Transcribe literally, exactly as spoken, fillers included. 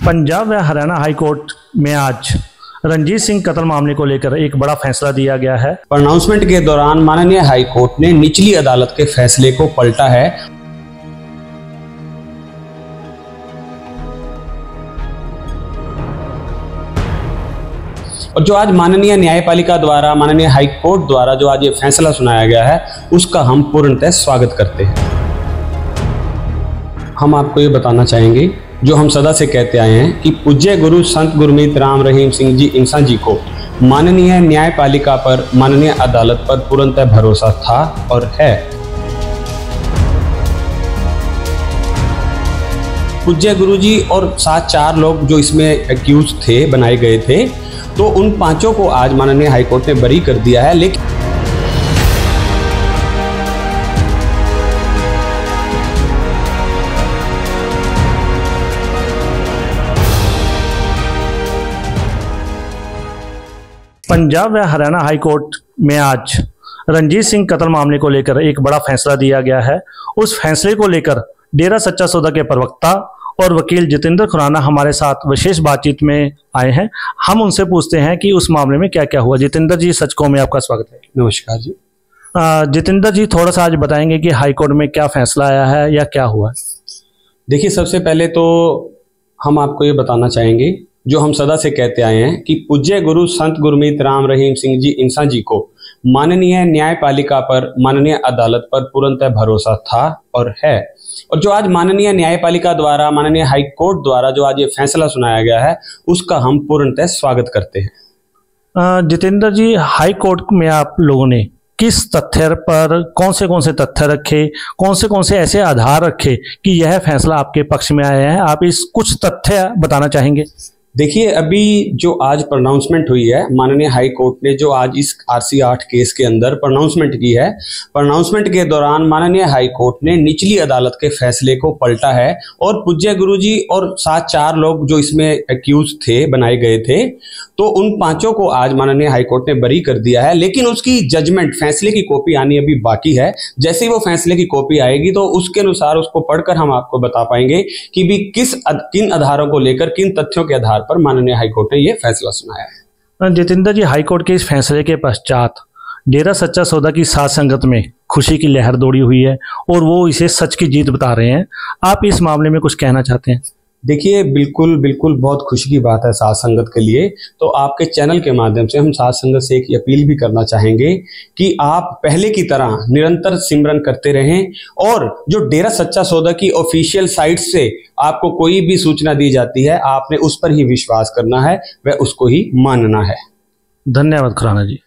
पंजाब व Haryana high court में आज रणजीत सिंह कत्ल मामले को लेकर एक बड़ा फैसला दिया गया है। प्रोनाउंसमेंट के दौरान माननीय हाई कोर्ट ने निचली अदालत के फैसले को पलटा है। और जो आज माननीय न्यायपालिका द्वारा माननीय हाई कोर्ट द्वारा जो आज ये फैसला सुनाया गया है उसका हम पूर्णतः स्वागत करते हैं। हम आपको ये बताना चाहेंगे, जो हम सदा से कहते आए हैं कि पूज्य गुरु संत गुरमीत राम रहीम सिंह जी इंसान जी को माननीय न्यायपालिका पर, माननीय अदालत पर पूर्णतः भरोसा था और है। पूज्य गुरु जी और सात चार लोग जो इसमें एक्यूज थे, बनाए गए थे, तो उन पांचों को आज माननीय हाईकोर्ट ने बरी कर दिया है। लेकिन पंजाब व हरियाणा हाई कोर्ट में आज रणजीत सिंह कत्ल मामले को लेकर एक बड़ा फैसला दिया गया है। उस फैसले को लेकर डेरा सच्चा सौदा के प्रवक्ता और वकील जितेंद्र खुराना हमारे साथ विशेष बातचीत में आए हैं। हम उनसे पूछते हैं कि उस मामले में क्या क्या हुआ। जितेंद्र जी, सचको में आपका स्वागत है। नमस्कार जी। जितेंद्र जी, थोड़ा सा आज बताएंगे कि हाई कोर्ट में क्या फैसला आया है या क्या हुआ? देखिए, सबसे पहले तो हम आपको ये बताना चाहेंगे, जो हम सदा से कहते आए हैं कि पूज्य गुरु संत गुरमीत राम रहीम सिंह जी इंसान जी को माननीय न्यायपालिका पर, माननीय अदालत पर पूर्णतः भरोसा था और है। और जो आज माननीय न्यायपालिका द्वारा, माननीय हाई कोर्ट द्वारा जो आज ये फैसला सुनाया गया है उसका हम पूर्णतः स्वागत करते हैं। जितेंद्र जी, हाई कोर्ट में आप लोगों ने किस तथ्य पर, कौन से कौन से तथ्य रखे, कौन से कौन से ऐसे आधार रखे कि यह फैसला आपके पक्ष में आया है? आप इस कुछ तथ्य बताना चाहेंगे? देखिए, अभी जो आज प्रोनाउंसमेंट हुई है, माननीय हाई कोर्ट ने जो आज इस आरसी आठ केस के अंदर प्रोनाउंसमेंट की है, प्रोनाउंसमेंट के दौरान माननीय हाई कोर्ट ने निचली अदालत के फैसले को पलटा है और पूज्य गुरुजी और सात चार लोग जो इसमें एक्यूज थे, बनाए गए थे, तो उन पांचों को आज माननीय हाई कोर्ट ने बरी कर दिया है। लेकिन उसकी जजमेंट, फैसले की कॉपी आनी अभी बाकी है। जैसे ही वो फैसले की कॉपी आएगी तो उसके अनुसार उसको पढ़कर हम आपको बता पाएंगे कि भी किस किन आधारों को लेकर, किन तथ्यों के आधार पर माननीय हाईकोर्ट ने यह फैसला सुनाया है। जितेंद्र जी, हाईकोर्ट के इस फैसले के पश्चात डेरा सच्चा सौदा की साथ संगत में खुशी की लहर दौड़ी हुई है और वो इसे सच की जीत बता रहे हैं। आप इस मामले में कुछ कहना चाहते हैं? देखिए, बिल्कुल बिल्कुल बहुत खुशी की बात है साथ संगत के लिए। तो आपके चैनल के माध्यम से हम साथ संगत से एक अपील भी करना चाहेंगे कि आप पहले की तरह निरंतर सिमरन करते रहें और जो डेरा सच्चा सौदा की ऑफिशियल साइट से आपको कोई भी सूचना दी जाती है, आपने उस पर ही विश्वास करना है, वह उसको ही मानना है। धन्यवाद खुराना जी।